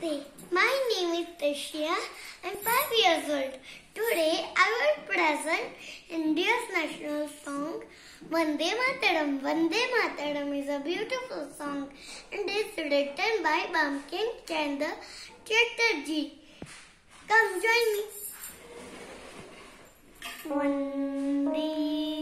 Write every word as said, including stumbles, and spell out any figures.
Namaste. My name is Tashia. I am five years old. Today I will present India's national song Vande Mataram. Vande Mataram is a beautiful song and is written by Bankim Chandra Chatterjee. Come join me. Vande